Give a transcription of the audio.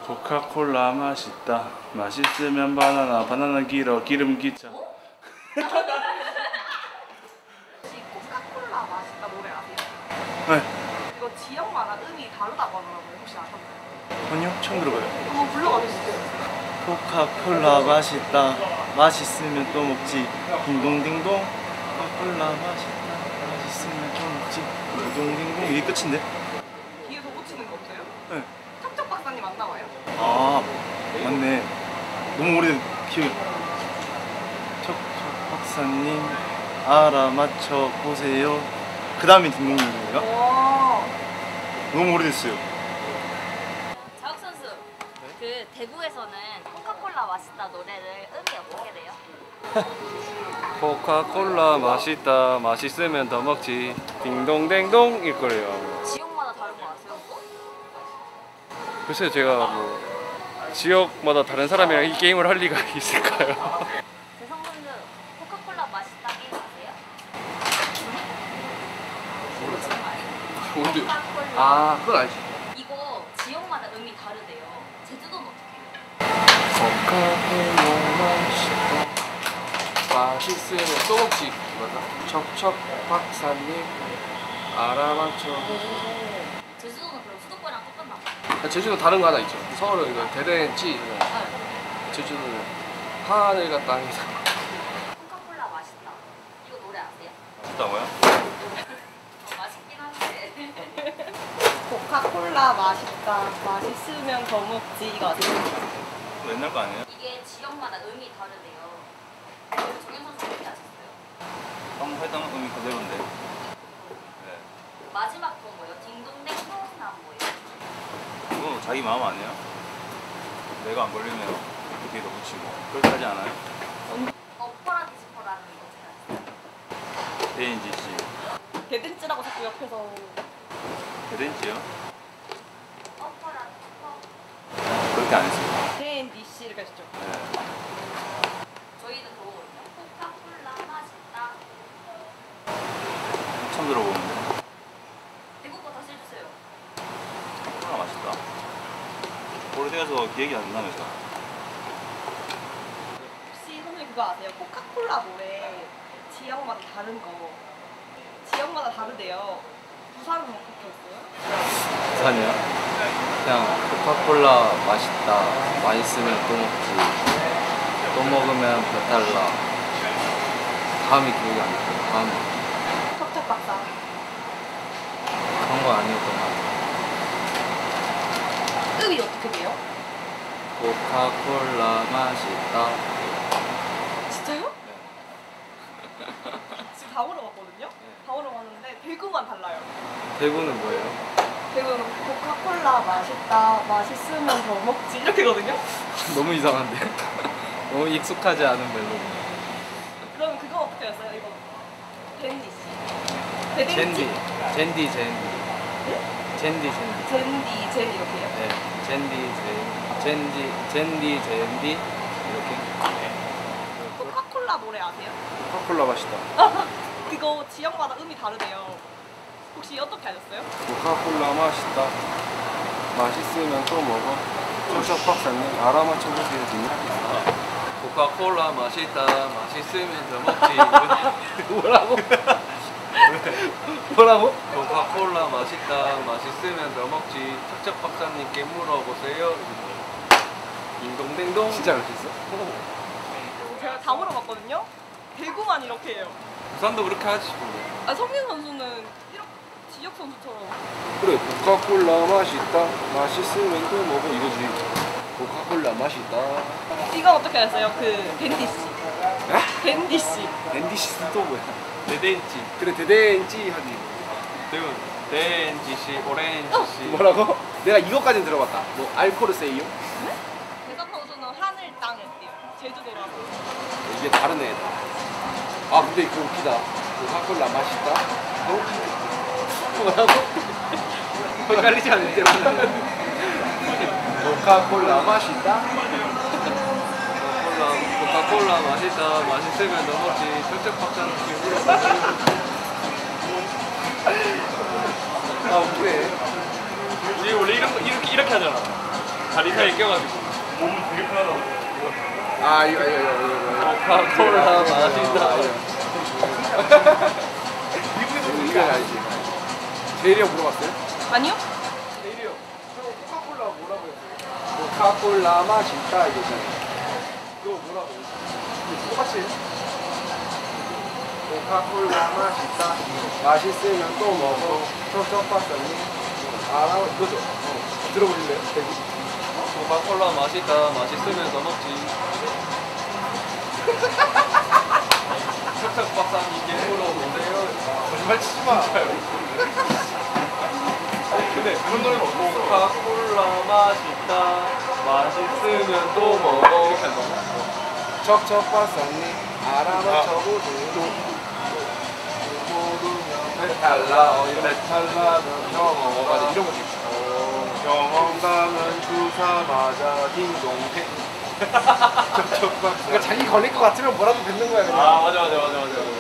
코카콜라 맛있다. 맛있으면 바나나, 바나나 길어, 기름 기차. 혹시 코카콜라 맛있다 노래 아세요? 네. 이거 지역마다 음이 다르다고 하더라고요. 혹시 아셨나요? 아니요, 처음 들어봐요. 한번 불러봐 주시죠. 코카콜라 맛있다. 맛있으면 또 먹지. 딩동딩동. 코카콜라 맛있다. 맛있으면 또 먹지. 딩동딩동. 이게 끝인데? 뒤에서 꽂히는 거 없어요? 네. 척척 박사님 안 나와요? 아 맞네. 너무 오래된 기억이. 척척 박사님 알아맞혀 보세요. 그 다음에 딩동딩동인가? 와. 너무 오래됐어요. 자욱 선수, 그 대구에서는 코카콜라 맛있다 노래를 음이 어떻게 돼요? 코카콜라 맛있다. 맛있으면 더 먹지. 딩동댕동일 거예요. 지역마다 다른 거 아세요? 또? 글쎄요, 제가 뭐 지역마다 다른 사람이랑 이 게임을 할 리가 있을까요? 대성분들 코카콜라 맛있다 게임 아세요? 뭔데? 코카콜라. 아, 그건 알지. 이거 지역마다 음이 다르대요. 제주도는 어떻게 해요? 코카콜라 맛있다. 맛있으면 또 먹지. 맞아. 척척 박사님 알아맞혀. 제주도는 그럼 수도권이랑 똑같나 봐요. 제주도 다른 거 하나 있죠. 서울은 이거 대대지. 제주도는 하늘과 땅이 사. 코카콜라 맛있다. 이거 노래 아세요? 맛있다고요? 맛있긴 한데. 코카콜라 맛있다. 맛있으면 더 먹지. 이거 아세요? 옛날 거 아니에요? 이게 지역마다 음이 다르대요. 정현 선수 어떻게 아셨어요? 방금 했던 음이 그대로인데. 네. 마지막 거 뭐예요? 딩동댕동은 안 뭐예요? 그거 자기 마음 아니에요? 내가 안 걸리면 그게 더 붙이고. 그렇게 하지 않아요? 어퍼라 디스퍼라는 거 어떻게 아세요? 대인지 씨. 대댄지라고 자꾸 옆에서. 대인지요? 어퍼라 디스퍼. 그렇게 안 했습니다. 대댄지 이렇게 하시죠. 네. 저희는 그거거든요. 코카콜라 맛있다. 처음 들어보는데. 대구 거 다시 해주세요. 코카콜라 맛있다. 오래돼서 기억이 안 나면서. 혹시 선생님 그거 아세요? 코카콜라 노래 지역마다 다른 거. 지역마다 다르대요. 부산은 어떻게 했어요? 부산이요? 그냥 코카콜라 맛있다. 맛있으면 또 먹지. 또 먹으면 배탈나. 다음이 기억이 안 나요. 다음 척척 박사. 그런 거 아니었던 것 같아요. 음이 어떻게 돼요? 코카콜라 맛있다. 진짜요? 지금 다 물어봤거든요? 다 물어봤는데 대구만 달라요. 대구는 뭐예요? 대구는 코카콜라 맛있다. 맛있으면 더 먹지. 이렇게거든요? 너무 이상한데? 너무 익숙하지 않은 멜로디. 그럼 그거 어떻게 했어요? 이거 댄디 씨. 젠디, 대댄지? 젠디, 젠디. 젠디, 젠디. 젠디 이렇게 해요? 네, 젠디, 젠디, 이렇게. 코카콜라 노래 아세요? 코카콜라 맛있다. 그거 지역마다 음이 다르대요. 혹시 어떻게 하셨어요? 코카콜라 맛있다. 맛있으면 또 먹어. 척척 박사님 알아맞혀 보세요. 코카콜라 맛있다. 맛있으면 더 먹지. 뭐라고? 뭐라고? 코카콜라 맛있다. 맛있으면 더 먹지. 척척 박사님께 물어보세요. 딩동댕동. 진짜 그렇게 했어? 제가 다 물어봤거든요? 대구만 이렇게 해요. 부산도 그렇게 하지. 아, 성민 선수는 이렇게 지역 선수처럼. 그래, 코카콜라 맛있다. 맛있으면 또 먹어 이거지. 코카콜라 맛있다. 이건 어떻게 하셨어요? 그 댄디 씨. 댄디 씨. 앤디 씨는 또 뭐야? 대대인지. 그래, 대대인지 하지. 그리고 대인지 씨, 오렌지 씨. 뭐라고? 내가 이거까지는 들어봤다. 뭐 알코올 세이요? 대성 선수는 하늘 땅 했대요. 제주도라고. 이게 다른 애다. 아 근데 이거 웃기다. 코카콜라 맛있다. 너무 웃기다. 뭐라고? 헷갈리지 않는데. 코카콜라 맛있다. 코카콜라 맛있다. 맛있으면 더 먹지. 척척 박사님께 물어보세요. 아 웃기네. 우리 원래 이렇게 하잖아. 다 다리 사이에 껴가지고. 몸은 되게 편하다고. 아 이거. 코카콜라 맛있다. 이거 알지. 제일이 형 물어봤어요? 아니요? 제일이 형. 코카콜라 뭐라고 했어요? 코카콜라 맛있다 이거잖아요. 그거 뭐라고 했어요? 똑같이. 코카콜라 맛있다. 맛있으면 또 먹어. 쩝쩝봤더니 알아. 그거죠. 들어보실래요? 대구. 코카콜라 맛있다. 맛있으면 더 먹지. 척척 박사님께 물어보세요. 거짓말 치지 마. 근데 그런 노래는 없어. 코카콜라 맛있다. 맛있으면 또 먹어. 척척봤더니 알아맞혀보세요. 달라 달라면 경험 맞아 이런 거 있어. 경험 가면 주사 맞아 딩동댕. 그러니까 자기 걸릴 것 같으면 뭐라도 뱉는 거야 그냥. 아 맞아.